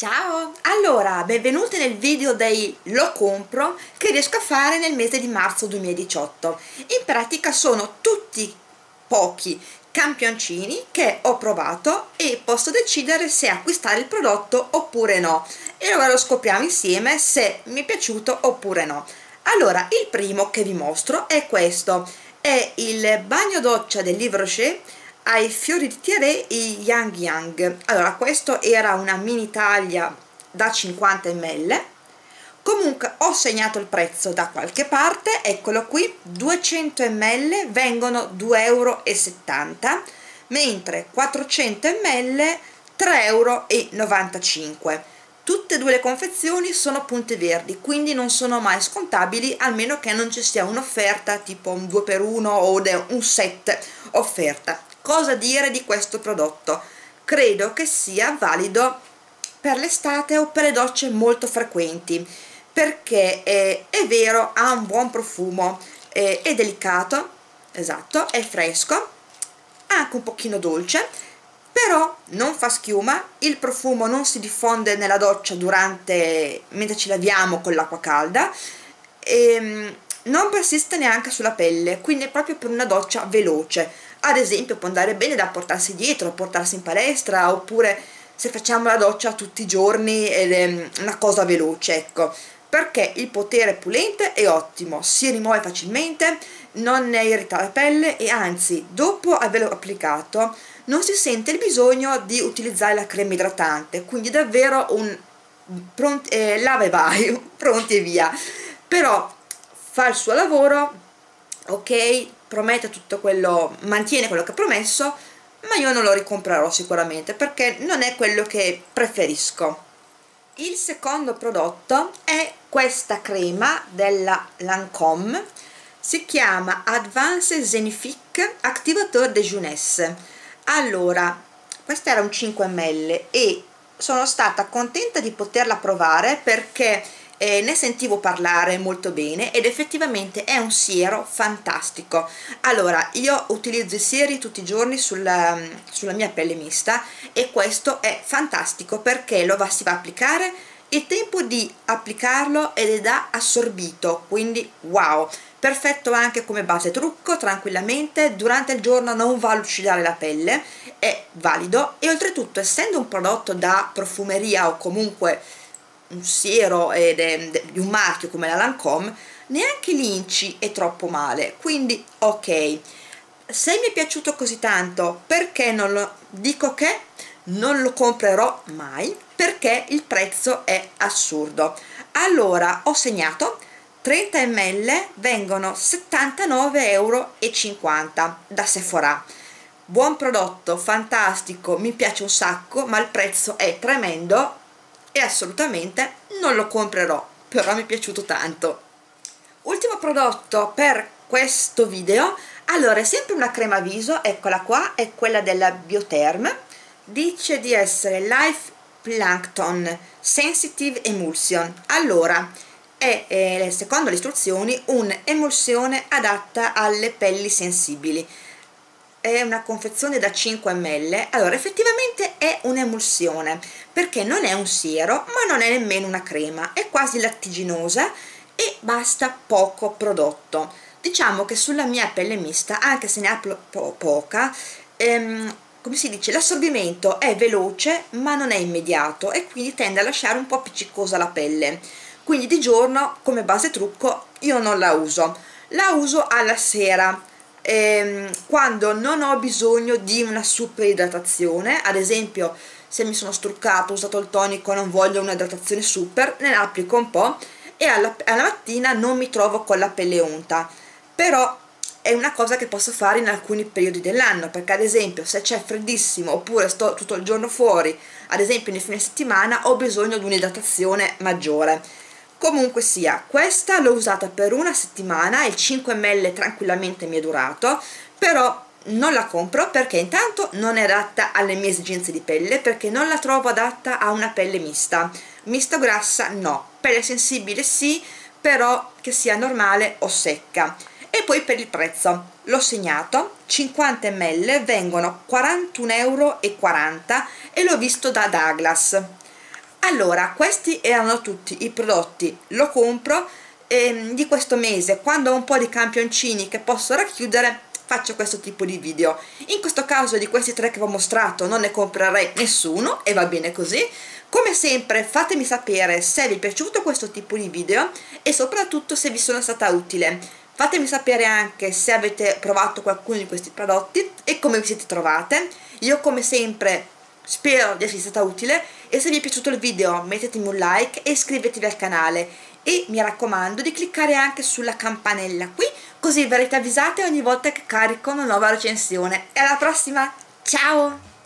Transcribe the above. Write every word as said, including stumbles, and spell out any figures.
Ciao! Allora, benvenuti nel video dei lo compro che riesco a fare nel mese di marzo duemiladiciotto. In pratica sono tutti pochi campioncini che ho provato e posso decidere se acquistare il prodotto oppure no. E ora lo scopriamo insieme se mi è piaciuto oppure no. Allora, il primo che vi mostro è questo. È il bagno doccia del Yves Rocher ai fiori di Thierry e Yang Yang. Allora, questo era una mini taglia da cinquanta millilitri. Comunque ho segnato il prezzo da qualche parte, eccolo qui, duecento millilitri vengono due euro e settanta, mentre quattrocento millilitri tre euro e novantacinque. Tutte e due le confezioni sono punte verdi, quindi non sono mai scontabili, almeno che non ci sia un'offerta tipo un due per uno o un set offerta. Cosa dire di questo prodotto? Credo che sia valido per l'estate o per le docce molto frequenti, perché è, è vero, ha un buon profumo, è, è delicato, esatto, è fresco, anche un pochino dolce, però non fa schiuma, il profumo non si diffonde nella doccia durante mentre ci laviamo con l'acqua calda e non persiste neanche sulla pelle, quindi è proprio per una doccia veloce. Ad esempio può andare bene da portarsi dietro, portarsi in palestra, oppure se facciamo la doccia tutti i giorni ed è una cosa veloce, ecco, perché il potere pulente è ottimo, si rimuove facilmente, non ne irrita la pelle e anzi dopo averlo applicato non si sente il bisogno di utilizzare la crema idratante, quindi davvero un pronti, eh, lava e vai, pronti e via. Però fa il suo lavoro, ok, promette tutto quello, mantiene quello che ha promesso, ma io non lo ricomprerò sicuramente perché non è quello che preferisco. Il secondo prodotto è questa crema della Lancôme, si chiama Advanced Zenifique Activateur de Jeunesse. Allora, questa era un cinque millilitri e sono stata contenta di poterla provare perché Eh, ne sentivo parlare molto bene ed effettivamente è un siero fantastico. Allora, io utilizzo i sieri tutti i giorni sulla, sulla mia pelle mista e questo è fantastico perché lo va, si va a applicare, il tempo di applicarlo ed è da assorbito, quindi wow, perfetto anche come base trucco, tranquillamente, durante il giorno non va a lucidare la pelle, è valido e oltretutto essendo un prodotto da profumeria o comunque un siero ed è di un marchio come la Lancôme, neanche l'Inci è troppo male, quindi ok. Se mi è piaciuto così tanto, perché non lo dico che non lo comprerò mai, perché il prezzo è assurdo. Allora ho segnato trenta millilitri vengono settantanove euro e cinquanta da Sephora. Buon prodotto, fantastico, mi piace un sacco, ma il prezzo è tremendo e assolutamente non lo comprerò, però mi è piaciuto tanto. Ultimo prodotto per questo video, allora è sempre una crema viso, eccola qua, è quella della Biotherm, dice di essere Life Plankton Sensitive Emulsion. Allora è eh, secondo le istruzioni un'emulsione adatta alle pelli sensibili, è una confezione da cinque millilitri. Allora effettivamente è un'emulsione perché non è un siero ma non è nemmeno una crema, è quasi lattiginosa e basta poco prodotto. Diciamo che sulla mia pelle mista, anche se ne ha po poca, ehm, come si dice, l'assorbimento è veloce ma non è immediato e quindi tende a lasciare un po' appiccicosa la pelle, quindi di giorno come base trucco io non la uso, la uso alla sera. Ehm, quando non ho bisogno di una super idratazione, ad esempio se mi sono struccato, ho usato il tonico, non voglio un'idratazione super, ne applico un po' e alla, alla mattina non mi trovo con la pelle unta, però è una cosa che posso fare in alcuni periodi dell'anno, perché ad esempio se c'è freddissimo oppure sto tutto il giorno fuori, ad esempio nei fine settimana, ho bisogno di un'idratazione maggiore. Comunque sia, questa l'ho usata per una settimana, il cinque millilitri tranquillamente mi è durato, però non la compro perché intanto non è adatta alle mie esigenze di pelle, perché non la trovo adatta a una pelle mista, mista o grassa no, pelle sensibile sì, però che sia normale o secca. E poi per il prezzo, l'ho segnato, cinquanta millilitri vengono quarantuno euro e quaranta e l'ho visto da Douglas. Allora, questi erano tutti i prodotti Lo Compro ehm, di questo mese. Quando ho un po' di campioncini che posso racchiudere, faccio questo tipo di video. In questo caso, di questi tre che vi ho mostrato, non ne comprerei nessuno e va bene così. Come sempre, fatemi sapere se vi è piaciuto questo tipo di video e soprattutto se vi sono stata utile. Fatemi sapere anche se avete provato qualcuno di questi prodotti e come vi siete trovate. Io come sempre spero di esservi stata utile e se vi è piaciuto il video mettetemi un like e iscrivetevi al canale e mi raccomando di cliccare anche sulla campanella qui, così verrete avvisate ogni volta che carico una nuova recensione. E alla prossima, ciao!